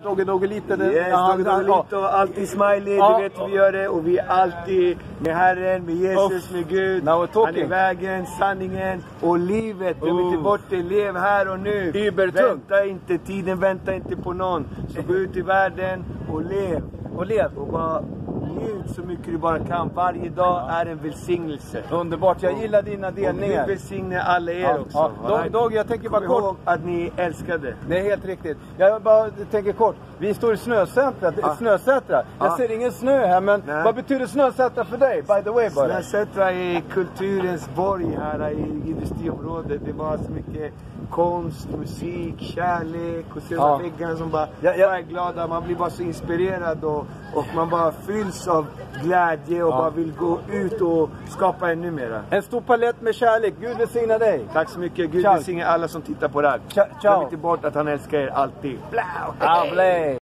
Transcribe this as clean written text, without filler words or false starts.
Dogge lite. Yes, Dogge lite och alltid smiley, du vet hur vi gör det. Och vi är alltid med Herren, med Jesus, med Gud. Han är vägen, sanningen och livet. Glöm inte bort det, lev här och nu. Vänta inte, tiden väntar inte på någon. Så gå ut i världen och lev. Och bara njut så mycket du bara kan. Varje dag är en välsignelse. Underbart, jag gillar dina delningar. Och Gud välsigne alla er också. Dogge, jag tänker bara kort att ni älskade. Det är helt riktigt. Jag bara tänker kort. Vi står i Snösätra. Jag ser ingen snö här, men vad betyder Snösätra för dig? By the way bara. Snösätra är kulturens borg här i industriområdet. Det var så mycket konst, musik, kärlek och se de väggarna som bara är glada. Man blir bara så inspirerad och man bara fylls av glädje och bara vill gå ut och skapa ännu mera. En stor palett med kärlek. Gud välsigna dig. Tack så mycket. Gud välsigna alla som tittar på det här. Glöm inte bort att han älskar er alltid. Blau!